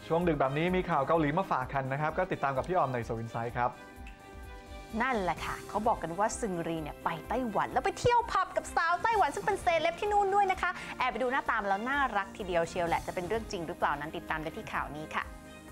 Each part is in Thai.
ช่วงดึกแบบนี้มีข่าวเกาหลีมาฝากกันนะครับก็ติดตามกับพี่ออมในโซอินไซด์ครับนั่นแหละค่ะเขาบอกกันว่าซึงรีเนี่ยไปไต้หวันแล้วไปเที่ยวผับกับสาวไต้หวันซึ่งเป็นเซเลบที่นู่นด้วยนะคะแอบไปดูหน้าตามแล้วน่ารักทีเดียวเชียวแหละจะเป็นเรื่องจริงหรือเปล่านั้นติดตามได้ที่ข่าวนี้ค่ะ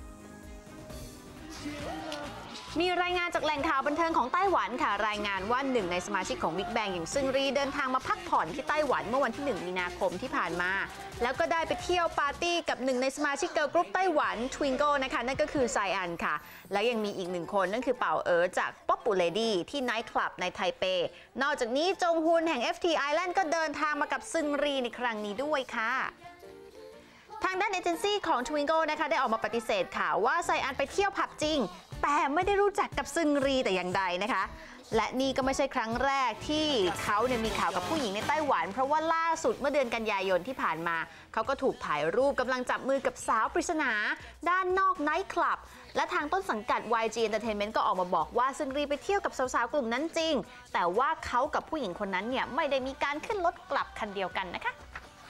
มีรายงานจากแหล่งข่าวบันเทิงของไต้หวันค่ะรายงานว่าหนึ่งในสมาชิกของ Big Bang อย่างซึงรีเดินทางมาพักผ่อนที่ไต้หวันเมื่อวันที่1 มีนาคมที่ผ่านมาแล้วก็ได้ไปเที่ยวปาร์ตี้กับหนึ่งในสมาชิกเกิร์ลกรุ๊ปไต้หวัน Twinkle นะคะนั่นก็คือไซอันค่ะและยังมีอีกหนึ่งคนนั่นคือเป่าเอ๋อจาก Pop Lady ที่ไนท์คลับในไทเปนอกจากนี้จงฮุนแห่ง FT Island ก็เดินทางมากับซึงรีในครั้งนี้ด้วยค่ะทางด้านเอเจนซี่ของ Twinkle นะคะได้ออกมาปฏิเสธข่าวว่าไซอันไปเที่ยวผับจริงแต่ไม่ได้รู้จักกับซึงรีแต่อย่างใดนะคะและนี่ก็ไม่ใช่ครั้งแรกที่เขาเนี่ยมีข่าวกับผู้หญิงในไต้หวันเพราะว่าล่าสุดเมื่อเดือนกันยายนที่ผ่านมาเขาก็ถูกถ่ายรูปกำลังจับมือกับสาวปริศนาด้านนอกไนท์คลับและทางต้นสังกัด YG Entertainment ก็ออกมาบอกว่าซึงรีไปเที่ยวกับสาวๆกลุ่มนั้นจริงแต่ว่าเขากับผู้หญิงคนนั้นเนี่ยไม่ได้มีการขึ้นรถกลับคันเดียวกันนะคะ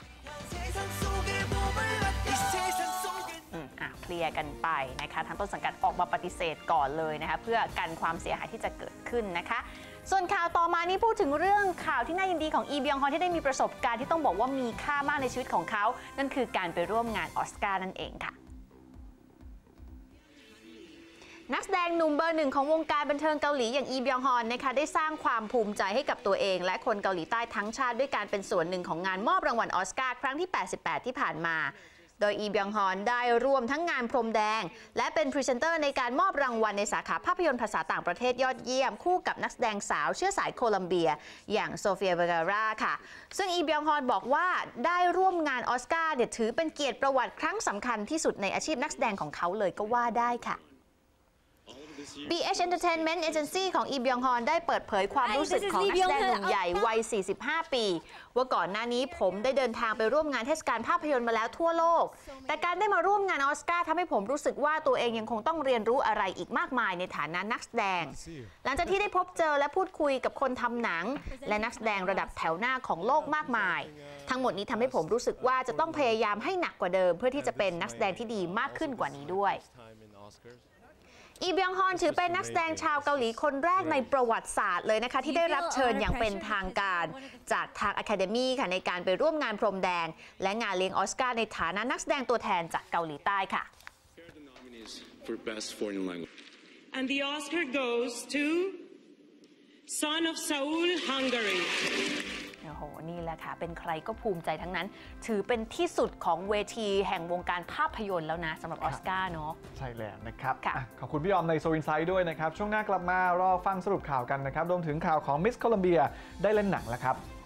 เคลียร์กันไปนะคะทางต้นสังกัดออกมาปฏิเสธก่อนเลยนะคะเพื่อกันความเสียหายที่จะเกิดขึ้นนะคะส่วนข่าวต่อมานี้พูดถึงเรื่องข่าวที่น่ายินดีของอีบยองฮอนที่ได้มีประสบการณ์ที่ต้องบอกว่ามีค่ามากในชีวิตของเขานั่นคือการไปร่วมงานออสการ์นั่นเองค่ะนักแสดงหนุ่มเบอร์หนึ่งของวงการบันเทิงเกาหลีอย่างอีบยองฮอนนะคะได้สร้างความภูมิใจให้กับตัวเองและคนเกาหลีใต้ทั้งชาติด้วยการเป็นส่วนหนึ่งของงานมอบรางวัลออสการ์ครั้งที่88ที่ผ่านมาโดยอีบยองฮอนได้ร่วมทั้งงานพรมแดงและเป็นพรีเซนเตอร์ในการมอบรางวัลในสาขาภาพยนตร์ภาษาต่างประเทศยอดเยี่ยมคู่กับนักแสดงสาวเชื้อสายโคลัมเบียอย่างโซเฟีย เวร์การาค่ะซึ่งอีบยองฮอนบอกว่าได้ร่วมงานออสการ์ถือเป็นเกียรติประวัติครั้งสำคัญที่สุดในอาชีพนักแสดงของเขาเลยก็ว่าได้ค่ะBH Entertainment Agency ของอีบยองฮอนได้เปิดเผยความรู้สึกของนักแสดงหนุ่มใหญ่วัย 45 ปีว่าก่อนหน้านี้ผมได้เดินทางไปร่วมงานเทศกาลภาพยนตร์มาแล้วทั่วโลกแต่การได้มาร่วมงานออสการ์ทำให้ผมรู้สึกว่าตัวเองยังคงต้องเรียนรู้อะไรอีกมากมายในฐานะนักแสดงหลังจากที่ได้พบเจอและพูดคุยกับคนทำหนังและนักแสดงระดับแถวหน้าของโลกมากมายทั้งหมดนี้ทำให้ผมรู้สึกว่าจะต้องพยายามให้หนักกว่าเดิมเพื่อที่จะเป็นนักแสดงที่ดีมากขึ้นกว่านี้ด้วยอีบยองฮอนถือเป็นนักแสดงชาวเกาหลีคนแรกในประวัติศาสตร์เลยนะคะที่ได้รับเชิญอย่างเป็นทางการจากทาง Academy ค่ะในการไปร่วมงานพรมแดงและงานเลี้ยงออสการ์ในฐานะนักแสดงตัวแทนจากเกาหลีใต้ค่ะ And the Oscar goes to Son of Seoul, Hungary โอ้โหนี่แหละค่ะเป็นใครก็ภูมิใจทั้งนั้นถือเป็นที่สุดของเวทีแห่งวงการภาพยนตร์แล้วนะสำหรับออสการ์เนาะใช่แล้วนะครับขอบคุณพี่ออมในโซอินไซด์ด้วยนะครับช่วงหน้ากลับมารอฟังสรุปข่าวกันนะครับรวมถึงข่าวของมิสโคลัมเบียได้เล่นหนังแล้วครับ